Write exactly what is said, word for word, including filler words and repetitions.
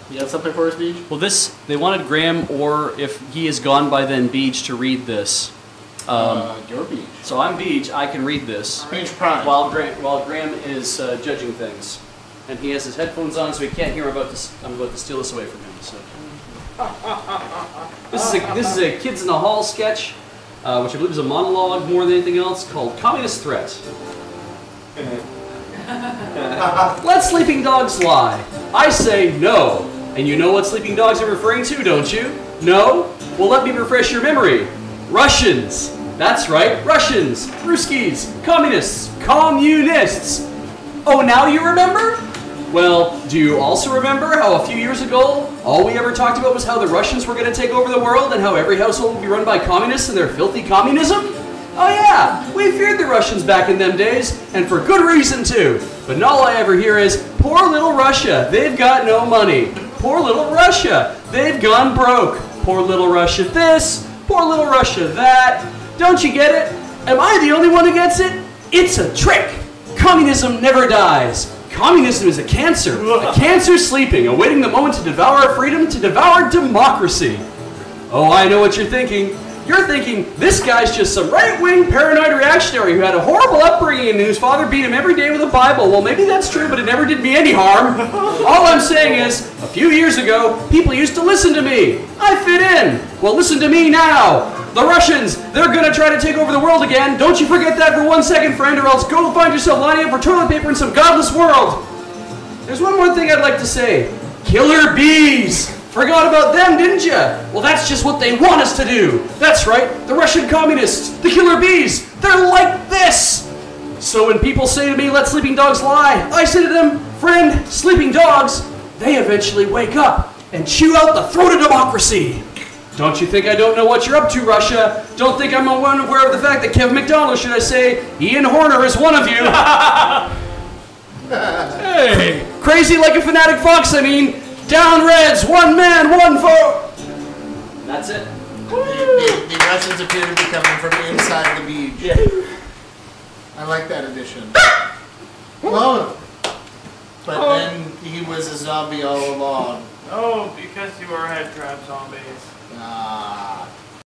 You got something for us, Beach? Well, this, they wanted Graham, or if he is gone by then, Beach, to read this. Um, uh, your Beach. So I'm Beach, I can read this. Beach Prime. While Graham, while Graham is uh, judging things. And he has his headphones on, so he can't hear I'm about to, I'm about to steal this away from him. So. This is a, this is a Kids in the Hall sketch, uh, which I believe is a monologue more than anything else, called Communist Threat. Let sleeping dogs lie. I say no. And you know what sleeping dogs are referring to, don't you? No? Well, let me refresh your memory. Russians. That's right, Russians, Ruskies, communists, communists. Oh, now you remember? Well, do you also remember how a few years ago, all we ever talked about was how the Russians were going to take over the world and how every household would be run by communists and their filthy communism? Oh yeah, we feared the Russians back in them days, and for good reason too. But all I ever hear is, poor little Russia, they've got no money. Poor little Russia, they've gone broke. Poor little Russia this, poor little Russia that. Don't you get it? Am I the only one who gets it? It's a trick. Communism never dies. Communism is a cancer. A cancer sleeping, awaiting the moment to devour our freedom, to devour democracy. Oh, I know what you're thinking. You're thinking, this guy's just some right-wing paranoid reactionary who had a horrible upbringing and whose father beat him every day with a Bible. Well, maybe that's true, but it never did me any harm. All I'm saying is, a few years ago, people used to listen to me. I fit in. Well, listen to me now. The Russians, they're gonna try to take over the world again. Don't you forget that for one second, friend, or else go find yourself lining up for toilet paper in some godless world. There's one more thing I'd like to say. Killer bees. Forgot about them, didn't you? Well, that's just what they want us to do. That's right, the Russian communists, the killer bees, they're like this. So when people say to me, let sleeping dogs lie, I say to them, friend, sleeping dogs, they eventually wake up and chew out the throat of democracy. Don't you think I don't know what you're up to, Russia? Don't think I'm unaware of the fact that Kevin McDonald, should I say, Ian Horner is one of you. Hey, crazy like a fanatic fox, I mean. Down Reds, one man, one vote. That's it. The, the, the Russians appear to be coming from inside the beach. Yeah. I like that addition. Oh. But Oh. then he was a zombie all along. Oh, because you are head trap zombies. Ah.